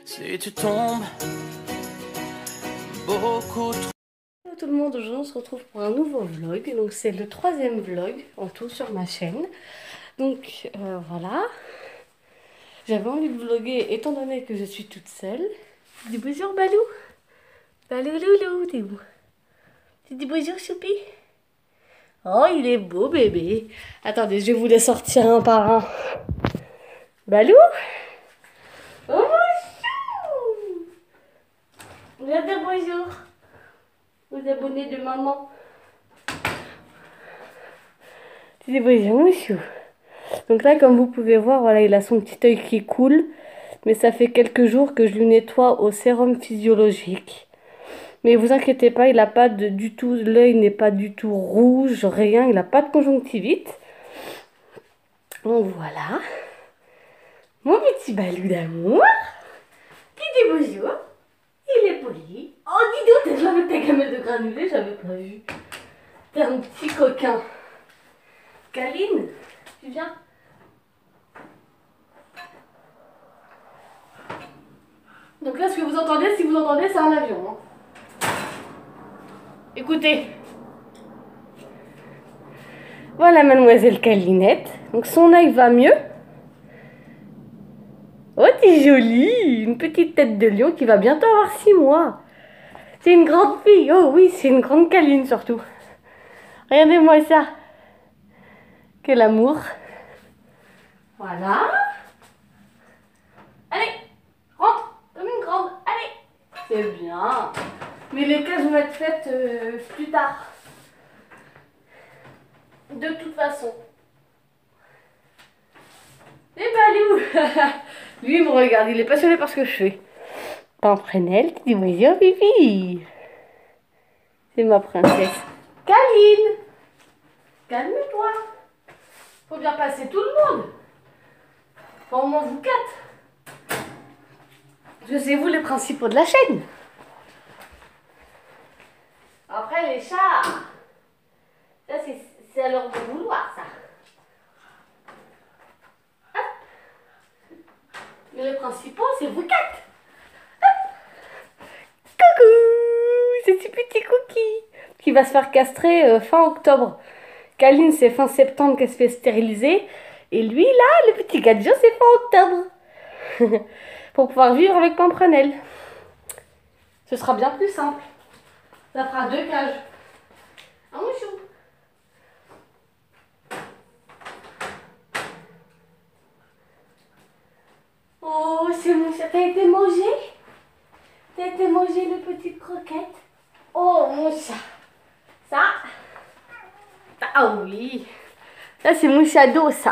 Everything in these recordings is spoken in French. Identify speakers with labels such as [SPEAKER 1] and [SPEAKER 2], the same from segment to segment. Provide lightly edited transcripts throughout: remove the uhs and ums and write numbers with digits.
[SPEAKER 1] Si tu tombes beaucoup trop.
[SPEAKER 2] Hello tout le monde, aujourd'hui on se retrouve pour un nouveau vlog. Donc c'est le 3e vlog en tout sur ma chaîne. Donc voilà. J'avais envie de vlogger étant donné que je suis toute seule. Tu dis bonjour Balou. Balou loulou, t'es où? Tu dis bonjour Choupi. Oh il est beau bébé. Attendez, je vais vous les sortir un par un. Balou. Oh bonjour. Viens dire bonjour aux abonnés de maman. Tu dis bonjour monsieur. Donc là, comme vous pouvez voir, voilà, il a son petit œil qui coule. Mais ça fait quelques jours que je lui nettoie au sérum physiologique. Mais vous inquiétez pas, il n'a pas du tout, l'œil n'est pas du tout rouge, rien. Il n'a pas de conjonctivite. Donc voilà. Mon petit Balou d'amour. Qui dit bonjour. Il est poli. Oh, dis donc, t'es là avec ta gamelle de granulés, j'avais pas vu. T'es un petit coquin. Kaline, tu viens? Donc là, ce que vous entendez, si vous entendez, c'est un avion. Hein. Écoutez. Voilà mademoiselle Calinette. Donc son œil va mieux. Oh, t'es jolie. Une petite tête de lion qui va bientôt avoir 6 mois. C'est une grande fille. Oh oui, c'est une grande câline surtout. Regardez-moi ça. Quel amour. Voilà. Allez, rentre comme une grande. Allez. C'est bien. Mais les cages vont être faites plus tard. De toute façon. Et Balou. Lui, il me regarde. Il est passionné par ce que je fais. Pamprenelle, tu dis bonjour, Bibi. C'est ma princesse. Caline. Calme-toi. Faut bien passer tout le monde. Enfin, au moins vous 4. Je sais vous les principaux de la chaîne. Après, les chats. Ça, c'est à leur bon vouloir, ça. Hop. Mais les principaux, c'est vous 4. Coucou, c'est ce petit cookie qui va se faire castrer fin octobre. Kaline, c'est fin septembre qu'elle se fait stériliser. Et lui, là, le petit gadget, c'est fin octobre. Pour pouvoir vivre avec Pamprenelle. Ce sera bien plus simple. Ça fera 2 cages. Un mouchou. Oh, c'est mon chat. T'as été mangé? T'as été mangé le petit croquette? Oh, mon chat. Ça. Ah oui. Ça, c'est mon shadow, ça.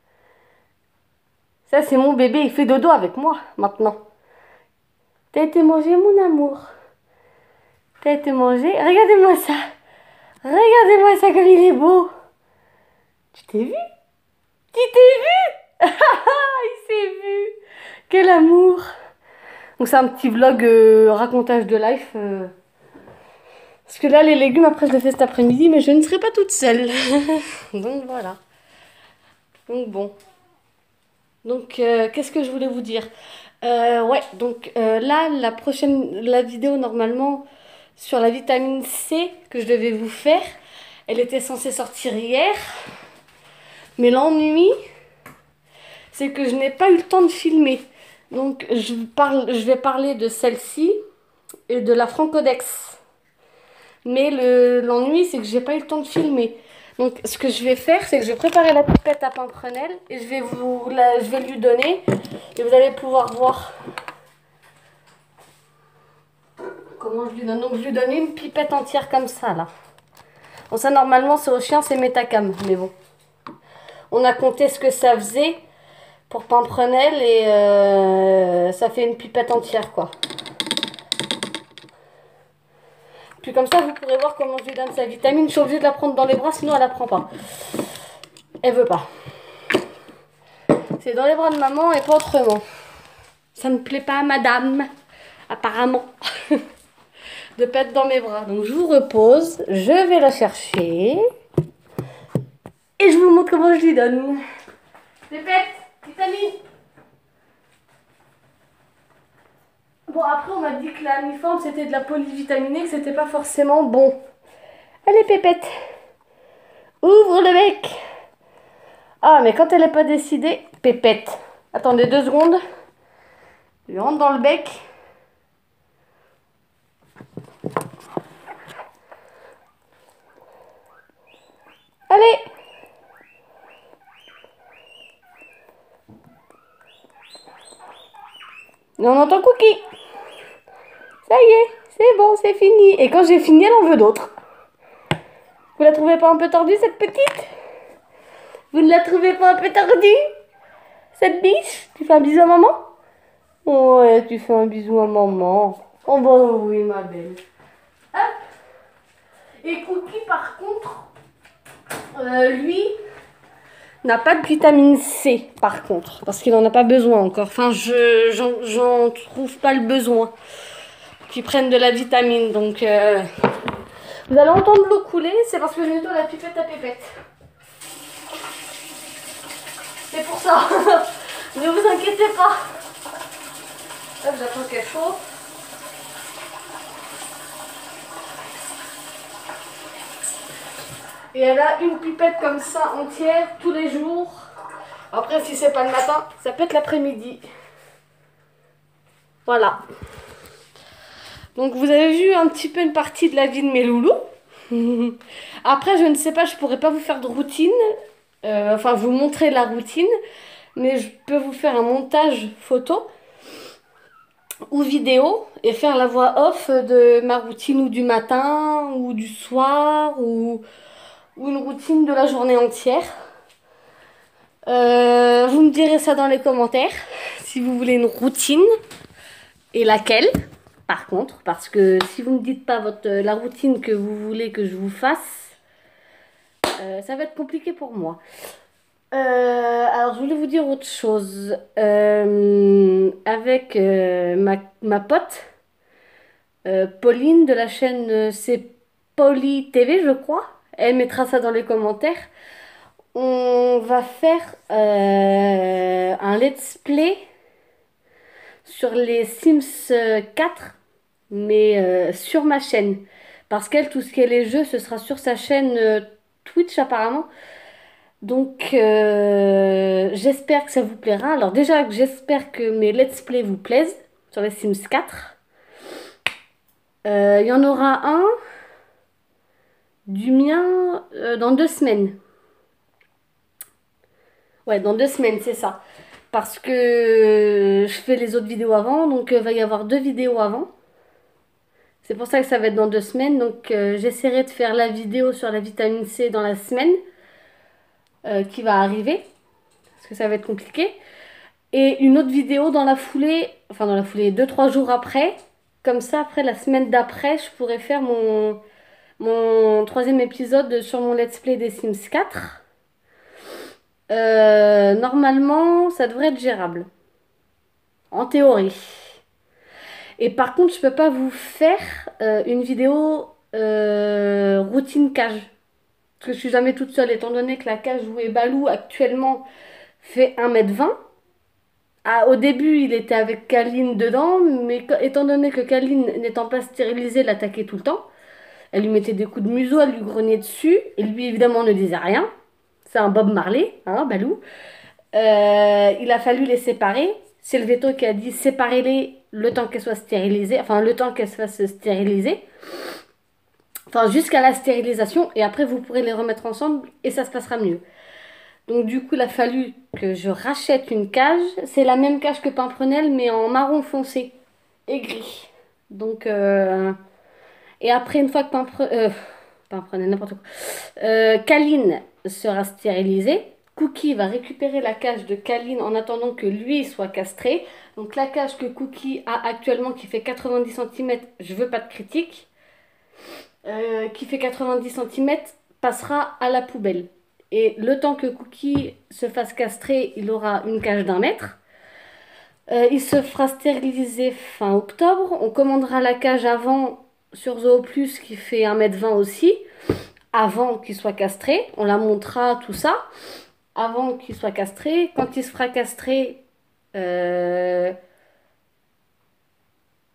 [SPEAKER 2] Ça, c'est mon bébé. Il fait dodo avec moi, maintenant. T'as été mangé, mon amour. T'as été mangé. Regardez-moi ça. Regardez-moi ça comme il est beau. Tu t'es vu? Tu t'es vu? Il s'est vu. Quel amour. Donc c'est un petit vlog racontage de life. Parce que là, les légumes, après, je les fais cet après-midi, mais je ne serai pas toute seule. Donc voilà. Donc bon. Donc qu'est-ce que je voulais vous dire? Ouais, donc là, la vidéo, normalement, sur la vitamine C que je devais vous faire, elle était censée sortir hier. Mais l'ennui, c'est que je n'ai pas eu le temps de filmer. Donc je vais parler de celle-ci et de la Francodex. Mais l'ennui, c'est que j'ai pas eu le temps de filmer. Donc ce que je vais faire, c'est que je vais préparer la pipette à Pamprenelle et je vais lui donner. Et vous allez pouvoir voir comment je lui donne. Donc je lui donne une pipette entière comme ça là. Bon, ça normalement c'est au chien, c'est Métacam. Mais bon. On a compté ce que ça faisait pour Pamprenelle et ça fait une pipette entière quoi. Puis comme ça vous pourrez voir comment je lui donne sa vitamine. Je suis obligée de la prendre dans les bras sinon elle la prend pas. Elle veut pas. C'est dans les bras de maman et pas autrement. Ça ne plaît pas à madame, apparemment, de pas être dans mes bras. Donc je vous repose, je vais la chercher et je vous montre comment je lui donne. Pépette, vitamine. Bon, après, on m'a dit que la mi-forme, c'était de la polyvitaminée, que c'était pas forcément bon. Allez, Pépette, ouvre le bec. Ah, mais quand elle n'est pas décidée, Pépette. Attendez 2 secondes. Je lui rentre dans le bec. Allez. Et on entend Cookie. Ça y est, c'est bon, c'est fini. Et quand j'ai fini, elle en veut d'autres. Vous la trouvez pas un peu tordue, cette petite? Vous ne la trouvez pas un peu tordue, cette biche? Tu fais un bisou à maman? Ouais, tu fais un bisou à maman. Oh bah oui, ma belle. Hop. Et Cookie, par contre, lui, n'a pas de vitamine C, par contre, parce qu'il n'en a pas besoin encore. Enfin, j'en trouve pas le besoin qu'ils prennent de la vitamine. Donc, vous allez entendre l'eau couler, c'est parce que je nettoie la pipette à Pépette. C'est pour ça. Ne vous inquiétez pas. Hop, j'attends qu'elle chauffe. Et elle a une pipette comme ça entière tous les jours. Après, si c'est pas le matin, ça peut être l'après-midi. Voilà. Donc vous avez vu un petit peu une partie de la vie de mes loulous. Après, je ne sais pas, je pourrais pas vous faire de routine. Enfin, vous montrer la routine. Mais je peux vous faire un montage photo ou vidéo et faire la voix off de ma routine ou du matin ou du soir ou une routine de la journée entière. Vous me direz ça dans les commentaires si vous voulez une routine et laquelle. Par contre, parce que si vous ne me dites pas la routine que vous voulez que je vous fasse, ça va être compliqué pour moi. Alors, je voulais vous dire autre chose. Avec ma pote, Pauline de la chaîne C'est Poly TV, je crois. Elle mettra ça dans les commentaires. On va faire un let's play sur les Sims 4, mais sur ma chaîne. Parce qu'elle, tout ce qui est les jeux, ce sera sur sa chaîne Twitch apparemment. Donc, j'espère que ça vous plaira. Alors déjà, j'espère que mes let's play vous plaisent sur les Sims 4. Il y en aura un du mien dans 2 semaines. Ouais, dans 2 semaines, c'est ça. Parce que je fais les autres vidéos avant, donc il va y avoir 2 vidéos avant. C'est pour ça que ça va être dans 2 semaines. Donc j'essaierai de faire la vidéo sur la vitamine C dans la semaine qui va arriver. Parce que ça va être compliqué. Et une autre vidéo dans la foulée, enfin dans la foulée, 2-3 jours après. Comme ça, après la semaine d'après, je pourrais faire mon 3e épisode sur mon let's play des Sims 4. Normalement, ça devrait être gérable. En théorie. Et par contre, je peux pas vous faire une vidéo routine cage. Parce que je suis jamais toute seule, étant donné que la cage où est Balou actuellement fait 1,20 m. Ah, au début, il était avec Kaline dedans, mais étant donné que Kaline, n'étant pas stérilisée, l'attaquait tout le temps, elle lui mettait des coups de museau, elle lui grognait dessus, et lui, évidemment, ne disait rien. C'est un Bob Marley, hein, Balou. Il a fallu les séparer. C'est le veto qui a dit séparez-les le temps qu'elles soient stérilisées, enfin le temps qu'elles se fassent stériliser. Enfin, jusqu'à la stérilisation, et après, vous pourrez les remettre ensemble, et ça se passera mieux. Donc du coup, il a fallu que je rachète une cage. C'est la même cage que Pimprenelle, mais en marron foncé et gris. Donc, et après, une fois que Pimprenelle, n'importe quoi. Kaline sera stérilisée. Cookie va récupérer la cage de Kaline en attendant que lui soit castré. Donc la cage que Cookie a actuellement, qui fait 90 cm, je veux pas de critique, qui fait 90 cm, passera à la poubelle. Et le temps que Cookie se fasse castrer, il aura une cage d'1 m. Il se fera stériliser fin octobre. On commandera la cage avant sur Zooplus qui fait 1,20 m aussi. Avant qu'il soit castré. On la montera, tout ça. Avant qu'il soit castré. Quand il se fera castrer,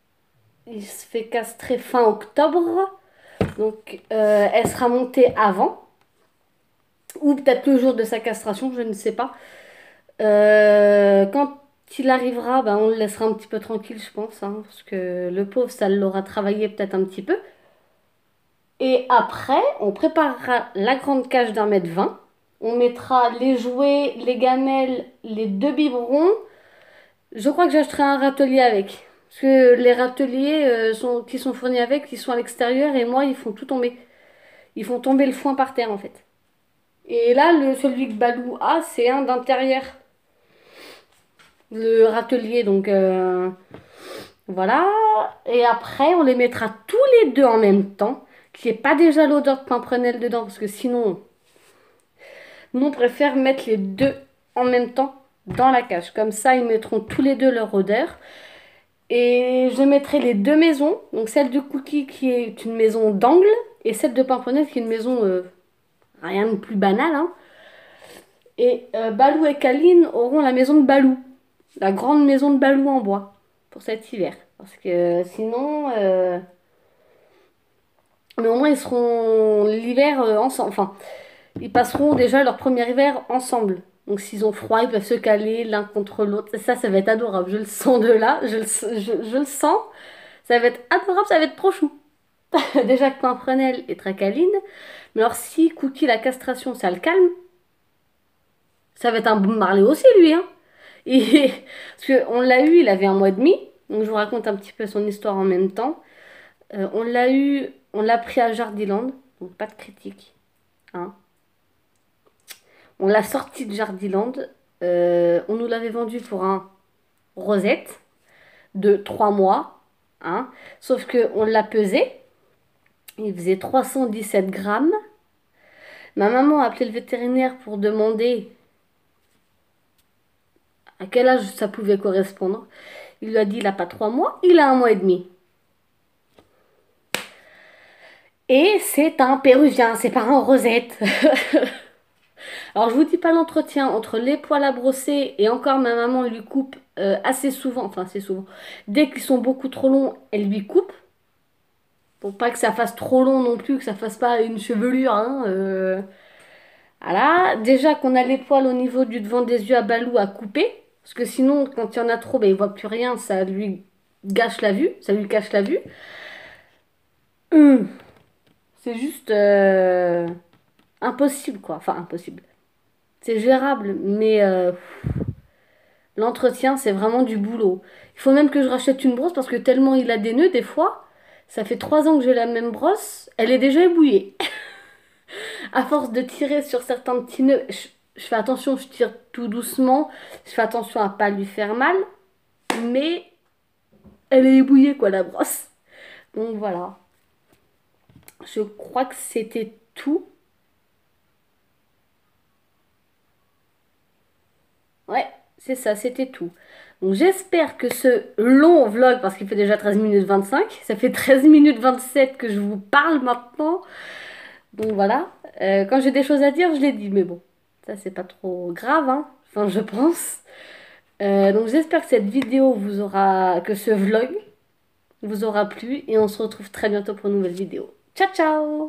[SPEAKER 2] il se fait castrer fin octobre. Donc elle sera montée avant. Ou peut-être le jour de sa castration, je ne sais pas. Quand il arrivera, ben, on le laissera un petit peu tranquille, je pense. Hein, parce que le pauvre, ça l'aura travaillé peut-être un petit peu. Et après, on préparera la grande cage d'1,20 m. On mettra les jouets, les gamelles, les 2 biberons. Je crois que j'achèterai un râtelier avec. Parce que les râteliers qui sont fournis avec, ils sont à l'extérieur et moi, ils font tout tomber. Ils font tomber le foin par terre en fait. Et là, celui que Balou a, c'est un d'intérieur. Le râtelier, donc voilà. Et après, on les mettra tous les deux en même temps. Qu'il n'y ait pas déjà l'odeur de pimprenelle dedans. Parce que sinon, nous, on préfère mettre les deux en même temps dans la cage. Comme ça, ils mettront tous les deux leur odeur. Et je mettrai les deux maisons. Donc celle de Cookie qui est une maison d'angle. Et celle de Pimprenelle qui est une maison rien de plus banal. Hein. Et Balou et Kaline auront la maison de Balou. La grande maison de Balou en bois. Pour cet hiver. Parce que sinon... Mais au moins ils seront l'hiver ensemble. Enfin, ils passeront déjà leur premier hiver ensemble. Donc s'ils ont froid, ils peuvent se caler l'un contre l'autre. Ça va être adorable. Je le sens de là. Je le sens. Ça va être adorable, ça va être trop chou. Déjà que Pimprenelle est très câline. Mais alors si Cookie, la castration, ça le calme, ça va être un Bob Marley aussi lui. Hein. Et, parce qu'on l'a eu, il avait 1 mois et demi. Donc je vous raconte un petit peu son histoire en même temps. On l'a pris à Jardiland. Donc pas de critique. Hein. On l'a sorti de Jardiland. On nous l'avait vendu pour un rosette de 3 mois. Hein. Sauf qu'on l'a pesé. Il faisait 317 grammes. Ma maman a appelé le vétérinaire pour demander à quel âge ça pouvait correspondre. Il lui a dit il n'a pas 3 mois, il a 1 mois et demi. Et c'est un péruvien, c'est pas un rosette. Alors je vous dis pas l'entretien entre les poils à brosser et encore ma maman lui coupe assez souvent, enfin assez souvent. Dès qu'ils sont beaucoup trop longs, elle lui coupe. Pour pas que ça fasse trop long non plus, que ça fasse pas une chevelure. Hein, voilà. Déjà qu'on a les poils au niveau du devant des yeux à Balou à couper. Parce que sinon, quand il y en a trop, ben, il voit plus rien, ça lui gâche la vue, ça lui cache la vue. C'est juste impossible quoi. Enfin impossible. C'est gérable, mais l'entretien, c'est vraiment du boulot. Il faut même que je rachète une brosse parce que tellement il a des nœuds, des fois, ça fait 3 ans que j'ai la même brosse, elle est déjà ébouillée. À force de tirer sur certains petits nœuds, je fais attention, je tire tout doucement, je fais attention à pas lui faire mal, mais elle est ébouillée quoi la brosse. Donc voilà. Je crois que c'était tout. Ouais, c'est ça, c'était tout. Donc j'espère que ce long vlog, parce qu'il fait déjà 13 minutes 25, ça fait 13 minutes 27 que je vous parle maintenant. Donc voilà, quand j'ai des choses à dire, je les dis, mais bon, ça c'est pas trop grave, hein, enfin je pense. Donc j'espère que cette vidéo vous aura, que ce vlog vous aura plu et on se retrouve très bientôt pour une nouvelle vidéo. Ciao ciao!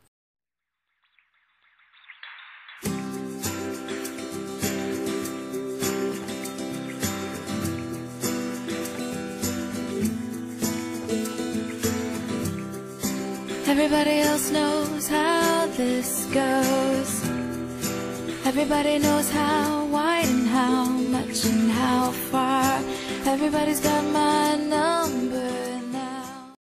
[SPEAKER 1] Everybody else knows how this goes. Everybody knows how